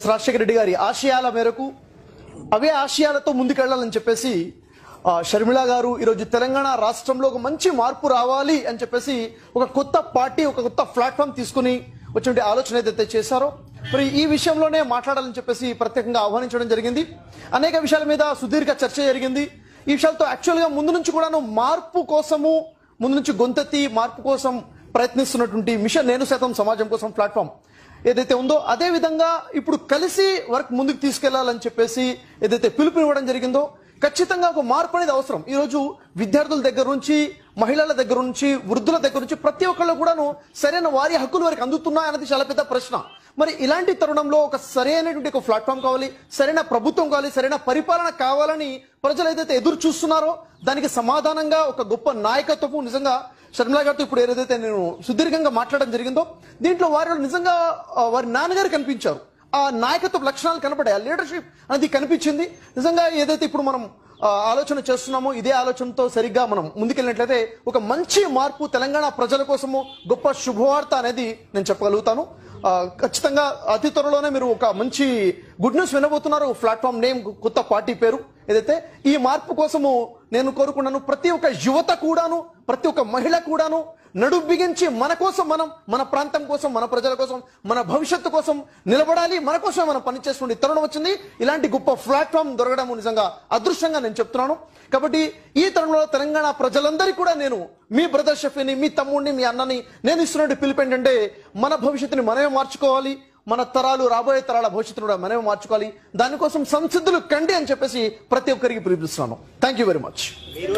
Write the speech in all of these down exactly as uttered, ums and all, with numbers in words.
రాజశేఖర రెడ్డి గారి ఆశయాల మేరకు అవే ఆశయాలతో ముందుకెళ్లాలని చెప్పేసి షర్మిల గారు ఈరోజు తెలంగాణ రాష్ట్రంలో ఒక మంచి మార్పు రావాలి అని చెప్పేసి ఒక కొత్త పార్టీ ఒక కొత్త ప్లాట్ఫామ్ తీసుకుని వచ్చిన ఆలోచన ఏదైతే చేశారో మరి ఈ విషయంలోనే మాట్లాడాలని చెప్పేసి ప్రత్యేకంగా ఆహ్వానించడం జరిగింది. అనేక విషయాల మీద సుదీర్ఘ చర్చ జరిగింది. ఈ విషయాలతో యాక్చువల్గా ముందు నుంచి కూడాను మార్పు కోసము ముందు నుంచి గొంతెత్తి మార్పు కోసం ప్రయత్నిస్తున్నటువంటి మిషన్ నేను శాతం సమాజం కోసం ప్లాట్ఫామ్ ఏదైతే ఉందో అదే విధంగా ఇప్పుడు కలిసి వర్క్ ముందుకు తీసుకెళ్లాలని చెప్పేసి ఏదైతే పిలుపునివ్వడం జరిగిందో ఖచ్చితంగా ఒక మార్పు అనేది అవసరం. ఈ రోజు విద్యార్థుల దగ్గర నుంచి మహిళల దగ్గర నుంచి వృద్ధుల దగ్గర నుంచి ప్రతి ఒక్కళ్ళు కూడాను సరైన వారి హక్కులు వారికి అందుతున్నాయన్నది చాలా పెద్ద ప్రశ్న. మరి ఇలాంటి తరుణంలో ఒక సరైనటువంటి ఒక ప్లాట్ఫామ్ కావాలి, సరైన ప్రభుత్వం కావాలి, సరైన పరిపాలన కావాలని ప్రజలు ఏదైతే ఎదురు చూస్తున్నారో దానికి సమాధానంగా ఒక గొప్ప నాయకత్వము నిజంగా షర్మిల గారితో ఇప్పుడు ఏదైతే నేను సుదీర్ఘంగా మాట్లాడడం జరిగిందో దీంట్లో వారిలో నిజంగా వారి నాన్నగారు కనిపించారు. ఆ నాయకత్వ లక్షణాలు కనపడాయి, ఆ లీడర్షిప్ అనేది కనిపించింది. నిజంగా ఏదైతే ఇప్పుడు మనం ఆలోచన చేస్తున్నామో ఇదే ఆలోచనతో సరిగ్గా మనం ముందుకెళ్ళినట్లయితే ఒక మంచి మార్పు తెలంగాణ ప్రజల కోసము గొప్ప శుభవార్త అనేది నేను చెప్పగలుగుతాను. ఖచ్చితంగా అతి త్వరలోనే మీరు ఒక మంచి గుడ్ న్యూస్ వినబోతున్నారు. ప్లాట్ఫామ్ నేమ్ కొత్త పార్టీ పేరు ఏదైతే ఈ మార్పు కోసము నేను కోరుకున్నాను. ప్రతి ఒక్క యువత కూడాను ప్రతి ఒక్క మహిళ కూడాను నడుం బిగించి మన కోసం మనం మన ప్రాంతం కోసం మన ప్రజల కోసం మన భవిష్యత్తు కోసం నిలబడాలి. మన కోసం మనం పనిచేసుకునే తరుణం వచ్చింది. ఇలాంటి గొప్ప ప్లాట్ఫామ్ దొరకడం నిజంగా అదృష్టంగా నేను చెప్తున్నాను. కాబట్టి ఈ తరుణంలో తెలంగాణ ప్రజలందరికీ కూడా నేను మీ బ్రదర్ షఫీని మీ తమ్ముడిని మీ అన్నని నేను ఇస్తున్న పిలుపు ఏంటంటే మన భవిష్యత్తుని మనమే మార్చుకోవాలి, మన తరాలు రాబోయే తరాల భవిష్యత్తును కూడా మనమే మార్చుకోవాలి. దానికోసం సంసిద్ధులు కండి అని చెప్పేసి ప్రతి ఒక్కరికి పిలుపుస్తున్నాను. Thank you very much.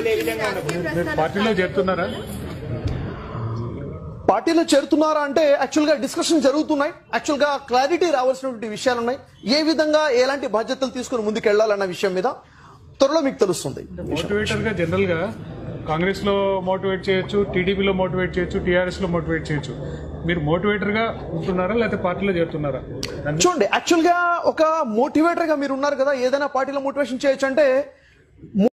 పార్టీలో చేరుతున్నారా అంటే యాక్చువల్ గా డిస్కషన్ జరుగుతున్నాయి. యాక్చువల్ గా క్లారిటీ రావాల్సినటువంటి విషయాలు ఉన్నాయి. ఏ విధంగా ఎలాంటి బాధ్యతలు తీసుకుని ముందుకు వెళ్లాలన్న విషయం మీద త్వరలో మీకు తెలుస్తుంది. మోటివేటర్ గా జనరల్ గా కాంగ్రెస్ లో మోటివేట్ చేయొచ్చు, టీడీపీలో మోటివేట్ చేయొచ్చు, టీఆర్ఎస్ లో మోటివేట్ చేయొచ్చు. మీరు మోటివేటర్ గా ఉంటున్నారా లేకపోతే పార్టీలో చేరుతున్నారా? చూడండి, యాక్చువల్ గా ఒక మోటివేటర్ గా మీరు ఉన్నారు కదా, ఏదైనా పార్టీలో మోటివేషన్ చేయొచ్చు అంటే